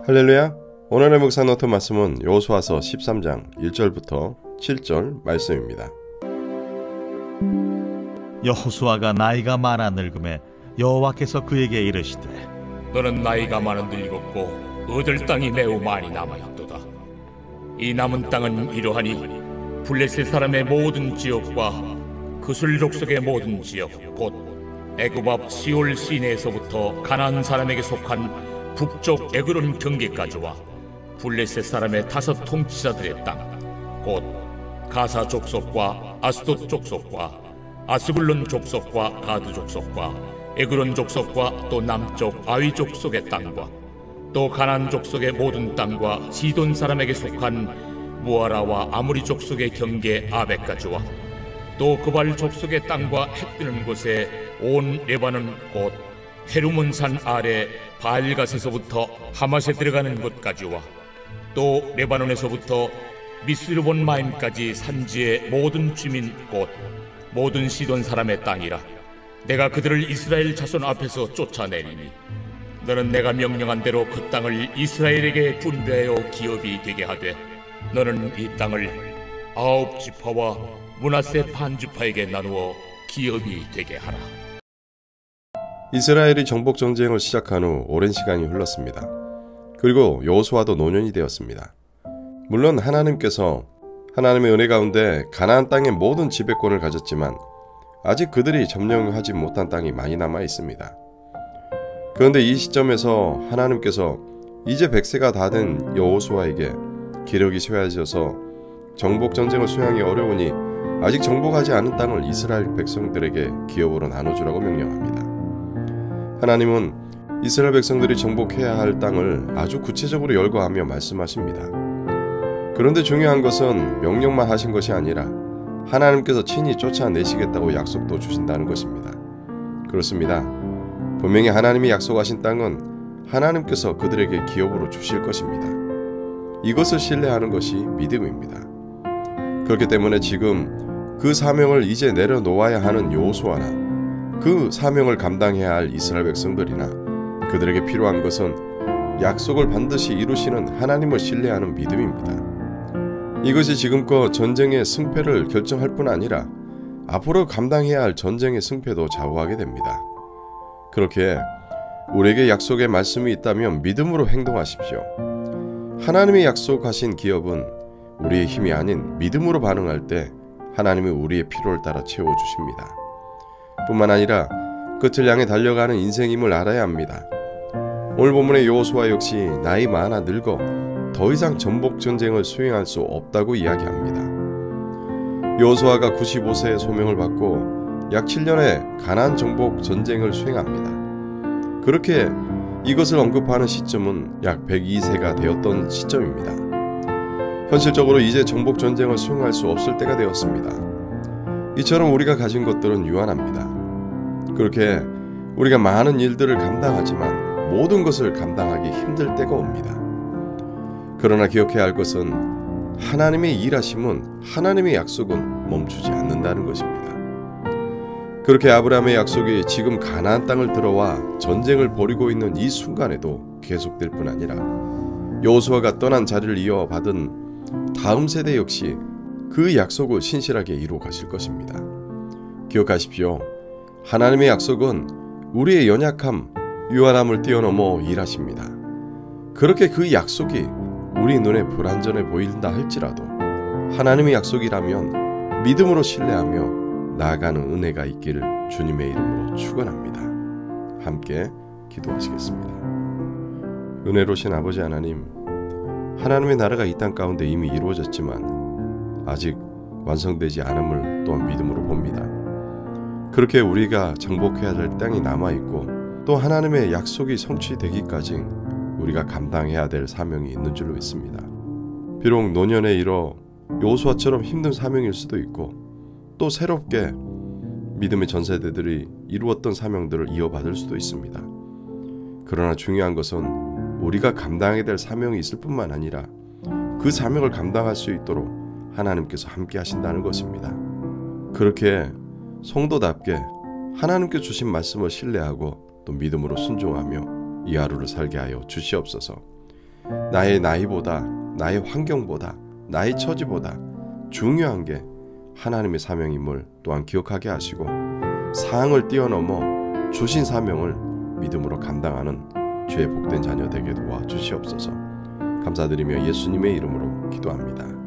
할렐루야. 오늘의 묵상 노트 말씀은 여호수아서 13장 1절부터 7절 말씀입니다. 여호수아가 나이가 많아 늙음에 여호와께서 그에게 이르시되 너는 나이가 많아 늙었고 얻을 땅이 매우 많이 남아있도다. 이 남은 땅은 이러하니 블레셋 사람의 모든 지역과 그술 족속의 모든 지역 곧 애굽 앞 시올 시내에서부터 가나안 사람에게 속한 북쪽 에그론 경계까지와 블레셋 사람의 5 통치자들의 땅 곧 가사 족속과 아스돗 족속과 아스불론 족속과 가드 족속과 에그론 족속과 또 남쪽 아위 족속의 땅과 또 가나안 족속의 모든 땅과 시돈 사람에게 속한 무아라와 아무리 족속의 경계 아벡까지와 또 그발 족속의 땅과 해 뜨는 곳에 온 레바논 곧 헤르몬산 아래 바알갓에서부터 하맛에 들어가는 곳까지와 또 레바논에서부터 미스르본 마임까지 산지의 모든 주민 곧 모든 시돈 사람의 땅이라. 내가 그들을 이스라엘 자손 앞에서 쫓아내리니 너는 내가 명령한 대로 그 땅을 이스라엘에게 분배하여 기업이 되게 하되 너는 이 땅을 9 지파와 므낫세 반 지파에게 나누어 기업이 되게 하라. 이스라엘이 정복 전쟁을 시작한 후 오랜 시간이 흘렀습니다. 그리고 여호수아도 노년이 되었습니다. 물론 하나님께서 하나님의 은혜 가운데 가나안 땅의 모든 지배권을 가졌지만 아직 그들이 점령하지 못한 땅이 많이 남아 있습니다. 그런데 이 시점에서 하나님께서 이제 100세가 다 된 여호수아에게 기력이 쇠해져서 정복 전쟁을 수행하기 어려우니 아직 정복하지 않은 땅을 이스라엘 백성들에게 기업으로 나눠주라고 명령합니다. 하나님은 이스라엘 백성들이 정복해야 할 땅을 아주 구체적으로 열거하며 말씀하십니다. 그런데 중요한 것은 명령만 하신 것이 아니라 하나님께서 친히 쫓아내시겠다고 약속도 주신다는 것입니다. 그렇습니다. 분명히 하나님이 약속하신 땅은 하나님께서 그들에게 기업으로 주실 것입니다. 이것을 신뢰하는 것이 믿음입니다. 그렇기 때문에 지금 그 사명을 이제 내려놓아야 하는 여호수아나 그 사명을 감당해야 할 이스라엘 백성들이나 그들에게 필요한 것은 약속을 반드시 이루시는 하나님을 신뢰하는 믿음입니다. 이것이 지금껏 전쟁의 승패를 결정할 뿐 아니라 앞으로 감당해야 할 전쟁의 승패도 좌우하게 됩니다. 그렇게 우리에게 약속의 말씀이 있다면 믿음으로 행동하십시오. 하나님의 약속하신 기업은 우리의 힘이 아닌 믿음으로 반응할 때 하나님이 우리의 필요를 따라 채워주십니다. 뿐만 아니라 끝을 향해 달려가는 인생임을 알아야 합니다. 오늘 본문의 여호수아 역시 나이 많아 늙어 더 이상 정복 전쟁을 수행할 수 없다고 이야기합니다. 여호수아가 95세의 소명을 받고 약 7년의 가나안 정복 전쟁을 수행합니다. 그렇게 이것을 언급하는 시점은 약 102세가 되었던 시점입니다. 현실적으로 이제 정복 전쟁을 수행할 수 없을 때가 되었습니다. 이처럼 우리가 가진 것들은 유한합니다. 그렇게 우리가 많은 일들을 감당하지만 모든 것을 감당하기 힘들 때가 옵니다. 그러나 기억해야 할 것은 하나님의 일하심은 하나님의 약속은 멈추지 않는다는 것입니다. 그렇게 아브라함의 약속이 지금 가나안 땅을 들어와 전쟁을 벌이고 있는 이 순간에도 계속될 뿐 아니라 여호수아가 떠난 자리를 이어받은 다음 세대 역시 그 약속을 신실하게 이루어 가실 것입니다. 기억하십시오. 하나님의 약속은 우리의 연약함, 유한함을 뛰어넘어 일하십니다. 그렇게 그 약속이 우리 눈에 불완전해 보인다 할지라도 하나님의 약속이라면 믿음으로 신뢰하며 나아가는 은혜가 있기를 주님의 이름으로 축원합니다. 함께 기도하시겠습니다. 은혜로우신 아버지 하나님, 하나님의 나라가 이 땅 가운데 이미 이루어졌지만 아직 완성되지 않음을 또한 믿음으로 봅니다. 그렇게 우리가 정복해야 할 땅이 남아있고 또 하나님의 약속이 성취되기까지 우리가 감당해야 될 사명이 있는 줄로 믿습니다. 비록 노년에 이르러 여호수아처럼 힘든 사명일 수도 있고 또 새롭게 믿음의 전세대들이 이루었던 사명들을 이어받을 수도 있습니다. 그러나 중요한 것은 우리가 감당해야 될 사명이 있을 뿐만 아니라 그 사명을 감당할 수 있도록 하나님께서 함께 하신다는 것입니다. 그렇게 성도답게 하나님께 주신 말씀을 신뢰하고 또 믿음으로 순종하며 이 하루를 살게 하여 주시옵소서. 나의 나이보다, 나의 환경보다, 나의 처지보다 중요한 게 하나님의 사명임을 또한 기억하게 하시고 상을 뛰어넘어 주신 사명을 믿음으로 감당하는 주의 복된 자녀 되게 도와주시옵소서. 감사드리며 예수님의 이름으로 기도합니다.